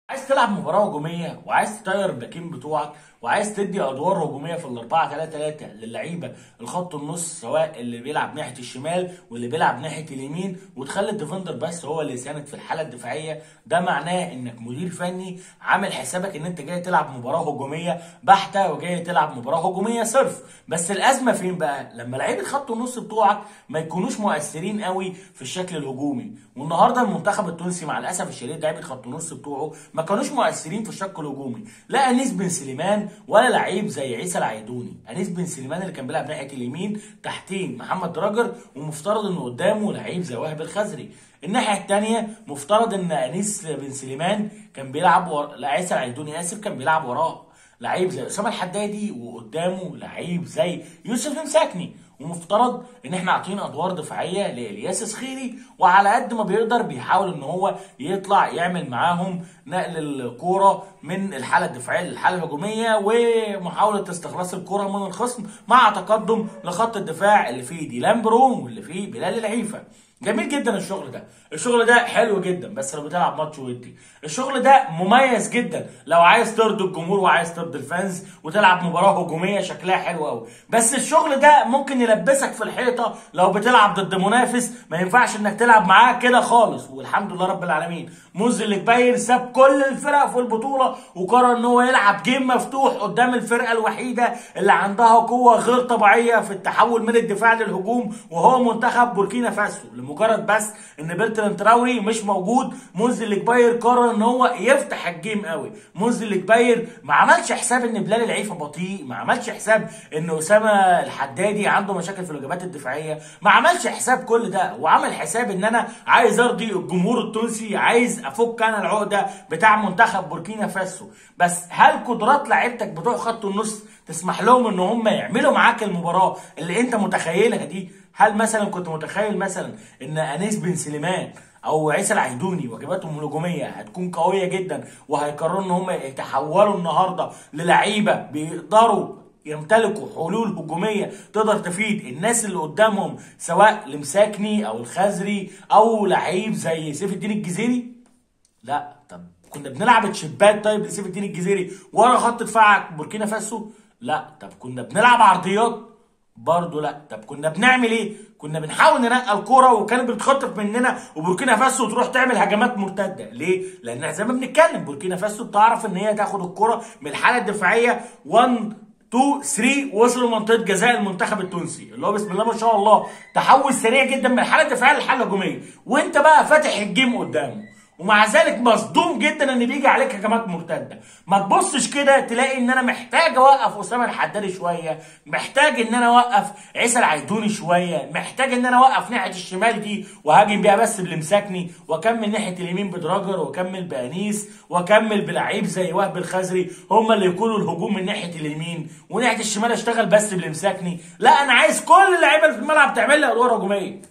عايز تلعب مباراة هجومية وعايز تطير الباكين بتوعك وعايز تدي ادوار هجومية في الاربعة 3-3 للعيبة الخط النص، سواء اللي بيلعب ناحية الشمال واللي بيلعب ناحية اليمين، وتخلي الديفندر بس هو اللي يساند في الحالة الدفاعية. ده معناه انك مدير فني عامل حسابك ان انت جاي تلعب مباراة هجومية بحتة وجاي تلعب مباراة هجومية صرف. بس الازمة فين بقى؟ لما لعيبة خط النص بتوعك ما يكونوش مؤثرين قوي في الشكل الهجومي. والنهارده المنتخب التونسي مع الاسف الشديد لعيبة خط النص بتوعه ما كانوش مؤثرين في الشق الهجومي، لا انيس بن سليمان ولا لعيب زي عيسى العيدوني. انيس بن سليمان اللي كان بيلعب ناحيه اليمين تحتين محمد دراجر، ومفترض انه قدامه لعيب زي وهب الخزري. الناحيه الثانيه مفترض ان انيس بن سليمان كان بيلعب لا عيسى العيدوني اسف كان بيلعب وراه لعيب زي اسامه الحدادي، وقدامه لعيب زي يوسف المساكني. ومفترض ان احنا عاطين ادوار دفاعيه لالياس سخيري، وعلى قد ما بيقدر بيحاول ان هو يطلع يعمل معاهم نقل الكوره من الحاله الدفاعيه للحاله الهجوميه، ومحاوله استخلاص الكوره من الخصم مع تقدم لخط الدفاع اللي فيه ديلان بروم واللي فيه بلال العيفه. جميل جدا الشغل ده حلو جدا، بس لو بتلعب ماتش ودي الشغل ده مميز جدا لو عايز ترضي الجمهور وعايز ترضي الفانز وتلعب مباراه هجوميه شكلها حلو قوي. بس الشغل ده ممكن يلبسك في الحيطه لو بتلعب ضد منافس ما ينفعش انك تلعب معاه كده خالص. والحمد لله رب العالمين منذر الكبير ساب كل الفرق في البطوله وقرر ان هو يلعب جيم مفتوح قدام الفرقه الوحيده اللي عندها قوه غير طبيعيه في التحول من الدفاع للهجوم، وهو منتخب بوركينا فاسو. لمجرد بس ان بيرتران تراوري مش موجود، منذر الكبير قرر ان هو يفتح الجيم قوي. منذر الكبير ما عملش حساب ان بلال العيفه بطيء، ما عملش حساب ان اسامه الحدادي عنده مشاكل في الوجبات الدفاعيه، ما عملش حساب كل ده، وعمل حساب ان انا عايز ارضي الجمهور التونسي، عايز افك انا العقده بتاع منتخب بوركينا فاسو. بس هل قدرات لعيبتك بتوع خط النص تسمح لهم ان هم يعملوا معاك المباراه اللي انت متخيلها دي؟ هل مثلا كنت متخيل مثلا ان انيس بن سليمان او عيسى العيدوني واجباتهم الهجوميه هتكون قويه جدا وهيقرروا ان هم يتحولوا النهارده للعيبه بيقدروا يمتلكوا حلول هجوميه تقدر تفيد الناس اللي قدامهم، سواء المساكني او الخزري او لعيب زي سيف الدين الجزيري؟ لا. طب كنا بنلعب تشيبات طيب لسيف الدين الجزيري ورا خط دفاعك بوركينا فاسو؟ لا. طب كنا بنلعب عرضيات؟ برضه لا. طب كنا بنعمل ايه؟ كنا بنحاول ننقل الكوره وكانت بتتخطف مننا وبوركينا فاسو تروح تعمل هجمات مرتده. ليه؟ لان زي ما بنتكلم بوركينا فاسو بتعرف ان هي تاخد الكوره من الحاله الدفاعيه 1 2 3 وصلوا منطقه جزاء المنتخب التونسي اللي هو بسم الله ما شاء الله تحول سريع جدا من الحاله الدفاعيه للحاله الهجوميه، وانت بقى فاتح الجيم قدامه، ومع ذلك مصدوم جدا ان بيجي عليك هجمات مرتده. ما تبصش كده تلاقي ان انا محتاج اوقف اسامه الحدادي شويه، محتاج ان انا اوقف عيسى العيدوني شويه، محتاج ان انا اوقف ناحيه الشمال دي وهاجم بيها بس بلمساكني، واكمل ناحيه اليمين بدراجر، واكمل بانيس، واكمل بلعيب زي وهب الخزري هم اللي يكونوا الهجوم من ناحيه اليمين، وناحيه الشمال اشتغل بس بلمساكني. لا، انا عايز كل اللعيبه اللي في الملعب تعمل لي ادوار هجوميه.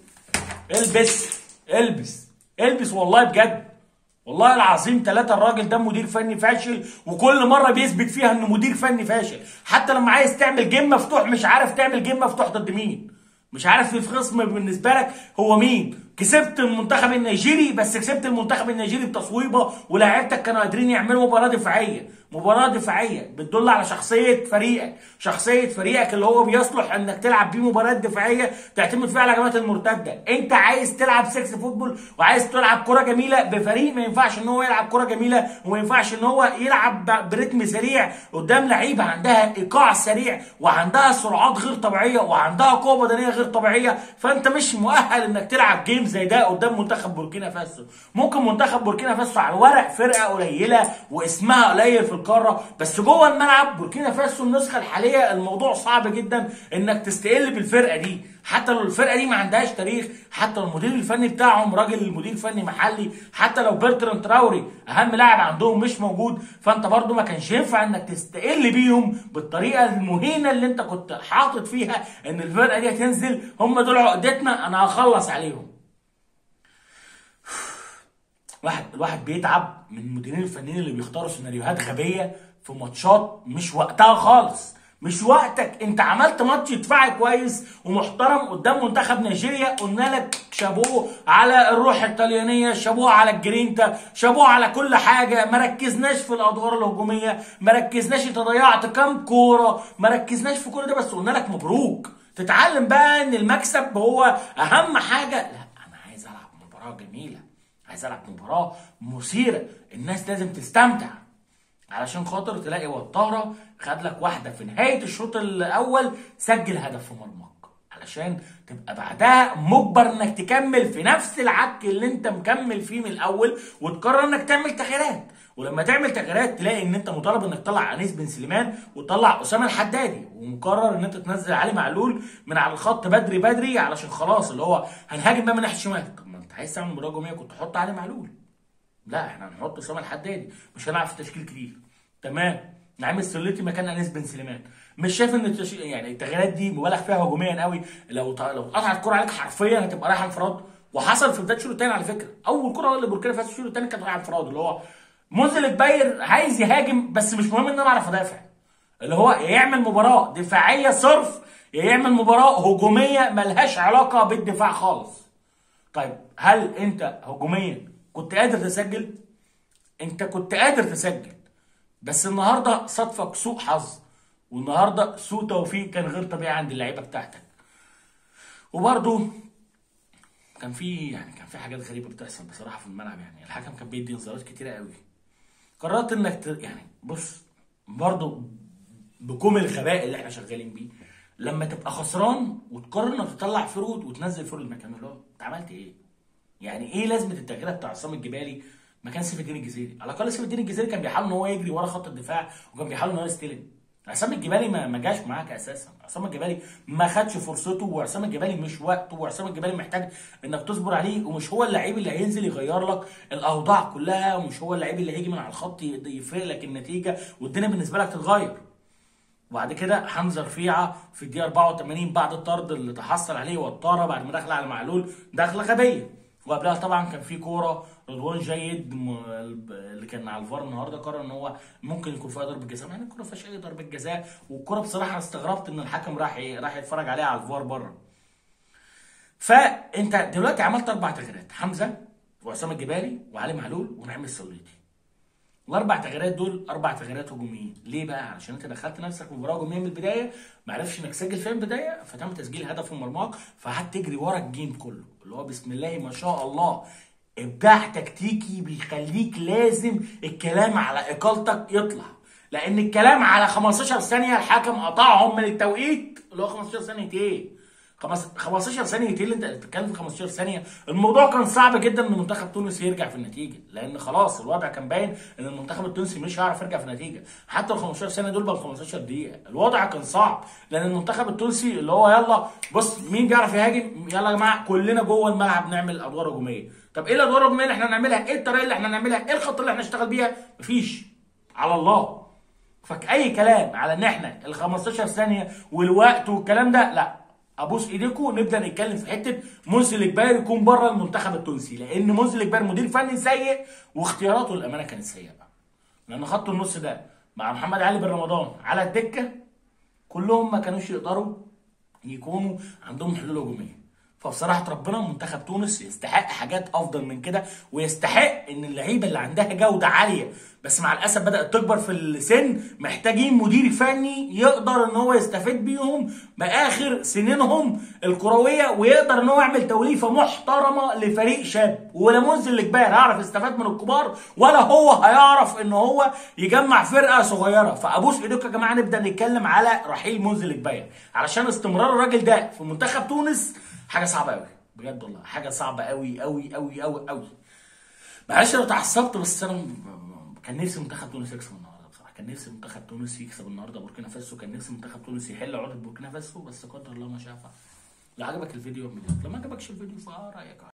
البس والله بجد، والله العظيم ثلاثة الراجل ده مدير فني فاشل، وكل مرة بيثبت فيها انه مدير فني فاشل. حتى لما عايز تعمل جيم مفتوح مش عارف تعمل جيم مفتوح ضد مين، مش عارف الخصم بالنسبة لك هو مين. كسبت المنتخب النيجيري، بس كسبت المنتخب النيجيري بتصويبة، ولاعيبتك كانوا قادرين يعملوا مباراة دفاعية بتدل على شخصية فريقك اللي هو بيصلح انك تلعب بيه مباريات دفاعية تعتمد فيها على الهجمات المرتدة. انت عايز تلعب سكس فوتبول وعايز تلعب كرة جميلة بفريق ما ينفعش ان هو يلعب كرة جميلة، وما ينفعش ان هو يلعب برتم سريع قدام لعيبة عندها ايقاع سريع وعندها سرعات غير طبيعية وعندها قوة بدنية غير طبيعية. فانت مش مؤهل انك تلعب جيم زي ده قدام منتخب بوركينا فاسو. ممكن منتخب بوركينا فاسو على الورق فرقة قليلة واسمها قليل في القاره، بس جوه الملعب بوركينا فاسو النسخه الحاليه الموضوع صعب جدا انك تستقل بالفرقه دي، حتى لو الفرقه دي ما عندهاش تاريخ، حتى لو المدير الفني بتاعهم راجل مدير فني محلي، حتى لو بيرتران تراوري اهم لاعب عندهم مش موجود، فانت برضو ما كانش ينفع انك تستقل بيهم بالطريقه المهينه اللي انت كنت حاطط فيها ان الفرقه دي هتنزل هم دول عقدتنا انا هخلص عليهم. الواحد بيتعب من المديرين الفنيين اللي بيختاروا سيناريوهات غبيه في ماتشات مش وقتها خالص. مش وقتك. انت عملت ماتش دفاعي كويس ومحترم قدام منتخب نيجيريا، قلنا لك شابوه على الروح الطليانيه، شابوه على الجرينتا، شابوه على كل حاجه. ما ركزناش في الادوار الهجوميه، ما ركزناش، انت ضيعت كام كوره، ما ركزناش في كل ده، بس قلنا لك مبروك. تتعلم بقى ان المكسب هو اهم حاجه. لا، انا عايز العب مباراه جميله، عايز العب مباراه مثيره، الناس لازم تستمتع. علشان خاطر تلاقي وطاره خد لك واحده في نهايه الشوط الاول، سجل هدف في مرماك، علشان تبقى بعدها مجبر انك تكمل في نفس العك اللي انت مكمل فيه من الاول، وتقرر انك تعمل تغييرات. ولما تعمل تغييرات تلاقي ان انت مطالب انك تطلع انيس بن سليمان وتطلع اسامه الحدادي، ومقرر ان انت تنزل علي معلول من على الخط بدري بدري، علشان خلاص اللي هو هنهاجم بقى من ناحيه الشمال. طب ما انت عايز تعمل مباراه هجوميه كنت تحط علي معلول. لا، احنا هنحط اسامه الحدادي، مش هنلعب في تشكيل كتير. تمام، نعمل سوليتي مكان انيس بن سليمان. مش شايف ان يعني التغييرات دي مبالغ فيها هجوميا قوي؟ لو قطعت الكره عليك حرفيا هتبقى رايحه انفراد. وحصل في بدايه الشوط الثاني على فكره، اول كره اللي بوركينا فاسو الشوط الثاني كانت رايحه انفراد، اللي هو منزل الباير عايز يهاجم، بس مش مهم ان انا اعرف ادافع. اللي هو يا يعمل مباراه دفاعيه صرف، يا يعمل مباراه هجوميه ملهاش علاقه بالدفاع خالص. طيب، هل انت هجوميا كنت قادر تسجل؟ انت كنت قادر تسجل، بس النهارده صادفك سوء حظ، والنهارده سوء توفيق كان غير طبيعي عند اللعيبه بتاعتك. وبرده كان في حاجات غريبه بتحصل بصراحه في الملعب. يعني الحكم كان بيدي انذارات كتيره قوي. قررت انك يعني بص، برده بكم الغباء اللي احنا شغالين بيه، لما تبقى خسران وتقرر انك تطلع فرود وتنزل فرود مكانه، اللي هو انت عملت ايه؟ يعني ايه لازمه التغيير بتاع عصام الجبالي مكان سيف الدين الجزيري؟ على الاقل سيف الدين الجزيري كان بيحاول ان هو يجري ورا خط الدفاع، وكان بيحاول ان هو يستلم. عصام الجبالي ما جاش معاك اساسا. عصام الجبالي ما خدش فرصته، وعصام الجبالي مش وقته، وعصام الجبالي محتاج انك تصبر عليه، ومش هو اللعيب اللي هينزل يغير لك الاوضاع كلها، ومش هو اللعيب اللي هيجي من على الخط يفرق لك النتيجه والدنيا بالنسبه لك تتغير. وبعد كده حمزه رفيعه في الدقيقه 84 بعد الطرد اللي تحصل عليه وطاره بعد ما دخل على معلول دخله غبيه. وقبلها طبعا كان في كوره رضوان جيد اللي كان على الفار النهارده قرر ان هو ممكن يكون فيها ضربه جزاء، مع ان الكوره ما فيهاش اي ضربه جزاء. والكوره بصراحه استغربت ان الحكم راح يتفرج عليها على الفار بره. فانت دلوقتي عملت 4 تغييرات: حمزه وعصام الجبالي وعلي معلول ونعيم السوليتي. الاربع تغييرات دول 4 تغييرات هجوميين. ليه بقى؟ علشان انت دخلت نفسك في مباراه هجوميه من البدايه، ما عرفش انك تسجل فيها من البدايه، فتم تسجيل هدف في مرماك، فقعدت تجري ورا الجيم كله، اللي هو بسم الله ما شاء الله ابداع تكتيكي بيخليك لازم الكلام على اقالتك يطلع. لان الكلام على 15 ثانيه الحكم قطعهم من التوقيت، اللي هو 15 ثانيه ايه؟ 15 ثانيه ايه اللي انت بتتكلم في 15 ثانيه؟ الموضوع كان صعب جدا ان منتخب تونس يرجع في النتيجه، لان خلاص الوضع كان باين ان المنتخب التونسي مش هيعرف يرجع في النتيجه. حتى ال 15 ثانيه دول بقوا 15 دقيقه، الوضع كان صعب، لان المنتخب التونسي اللي هو يلا بص مين بيعرف يهاجم، يلا يا جماعه كلنا جوه الملعب نعمل ادوار هجوميه. طب ايه الادوار الهجوميه اللي احنا هنعملها؟ ايه الطريقه اللي احنا هنعملها؟ ايه الخطه اللي احنا نشتغل بيها؟ مفيش، على الله. فاي كلام على ان احنا ال 15 ثانيه والوقت والكلام ده، لا، ابوس ايديكم نبدا نتكلم في حته منزل الجباير يكون بره المنتخب التونسي، لان منزل الجباير مدير فني سيء واختياراته للامانه كانت سيئه. لان خط النص ده مع محمد علي بن رمضان على الدكه كلهم ما كانوش يقدروا يكونوا عندهم حلول هجوميه. فبصراحه ربنا منتخب تونس يستحق حاجات افضل من كده، ويستحق ان اللعيبه اللي عندها جوده عاليه بس مع الاسف بدات تكبر في السن محتاجين مدير فني يقدر ان هو يستفيد بيهم باخر سنينهم الكرويه، ويقدر ان هو يعمل توليفه محترمه لفريق شاب. ولا منزل الجباير هيعرف يستفاد من الكبار، ولا هو هيعرف ان هو يجمع فرقه صغيره. فابوس ايديكم يا جماعه نبدا نتكلم على رحيل منزل الجباير، علشان استمرار الراجل ده في منتخب تونس حاجه صعبه قوي بجد والله، حاجه صعبه قوي قوي قوي قوي قوي. معلش لو اتعصبت، بس انا كان نفسي منتخب تونس يكسب النهارده بصراحه، كان نفسي منتخب تونس يكسب النهارده بوركينا فاسو، كان نفسي منتخب تونس يحل عقده بوركينا فاسو، بس قدر الله ما شاء فعل. لو عجبك الفيديو اعمل لايك، لو ما عجبكش الفيديو فرايك